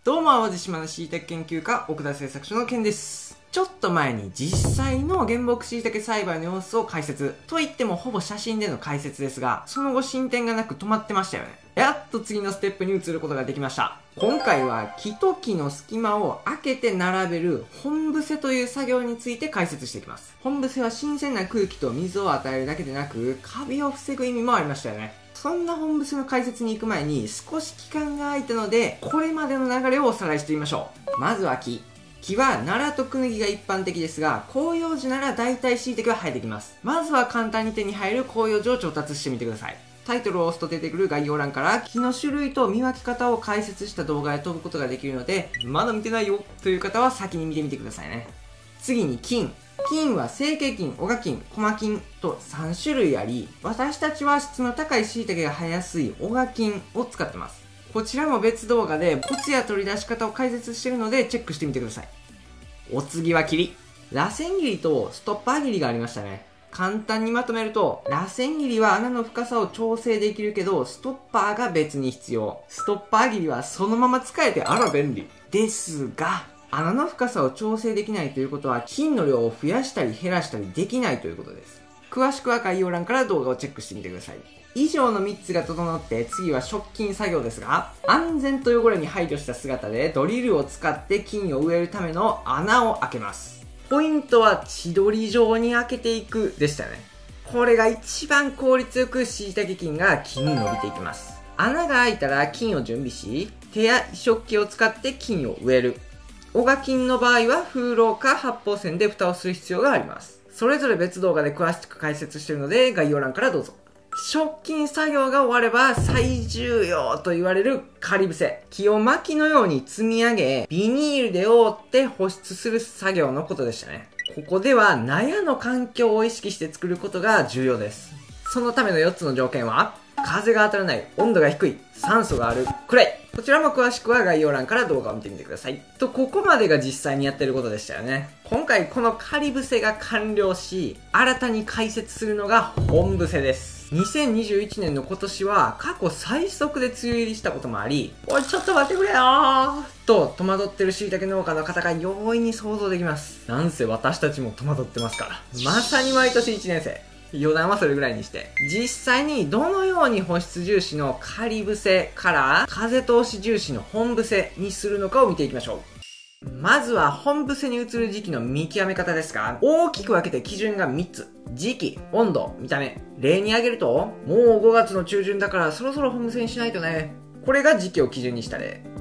どうも、淡路島の椎茸研究家、奥田製作所のケンです。ちょっと前に実際の原木椎茸栽培の様子を解説。と言ってもほぼ写真での解説ですが、その後進展がなく止まってましたよね。やっと次のステップに移ることができました。今回は木と木の隙間を開けて並べる本伏せという作業について解説していきます。本伏せは新鮮な空気と水を与えるだけでなく、カビを防ぐ意味もありましたよね。そんな本伏せの解説に行く前に少し期間が空いたので、これまでの流れをおさらいしてみましょう。まずは木。木はナラとクヌギが一般的ですが、広葉樹なら大体椎茸は生えてきます。まずは簡単に手に入る広葉樹を調達してみてください。タイトルを押すと出てくる概要欄から木の種類と見分け方を解説した動画へ飛ぶことができるので、まだ見てないよという方は先に見てみてくださいね。次に金。金は成形金、オガ金、コマ金と3種類あり、私たちは質の高い椎茸が生えやすいオガ金を使ってます。こちらも別動画でコツや取り出し方を解説しているのでチェックしてみてください。お次は切り。螺旋切りとストッパー切りがありましたね。簡単にまとめると、螺旋切りは穴の深さを調整できるけど、ストッパーが別に必要。ストッパー切りはそのまま使えてあら便利。ですが、穴の深さを調整できないということは、金の量を増やしたり減らしたりできないということです。詳しくは概要欄から動画をチェックしてみてください。以上の3つが整って、次は食金作業ですが、安全と汚れに配慮した姿でドリルを使って金を植えるための穴を開けます。ポイントは千鳥状に開けていくでしたね。これが一番効率よく椎茸金が木に伸びていきます。穴が開いたら金を準備し、手や移植機を使って金を植える。オガ金の場合は風洞か発泡線で蓋をする必要があります。それぞれ別動画で詳しく解説しているので概要欄からどうぞ。食金作業が終われば最重要と言われる仮伏せ。木を薪のように積み上げ、ビニールで覆って保湿する作業のことでしたね。ここでは納屋の環境を意識して作ることが重要です。そのための4つの条件は、風が当たらない、温度が低い、酸素がある、暗い。こちらも詳しくは概要欄から動画を見てみてください。ここまでが実際にやってることでしたよね。今回この仮伏せが完了し、新たに解説するのが本伏せです。2021年の今年は過去最速で梅雨入りしたこともあり、おいちょっと待ってくれよーと戸惑ってる椎茸農家の方が容易に想像できます。なんせ私たちも戸惑ってますから。まさに毎年1年生。余談はそれぐらいにして、実際にどのように保湿重視の仮伏せから風通し重視の本伏せにするのかを見ていきましょう。まずは本伏せに移る時期の見極め方ですが、大きく分けて基準が3つ。時期、温度、見た目。例に挙げると、もう5月の中旬だからそろそろ本伏せにしないとね。これが時期を基準にした例。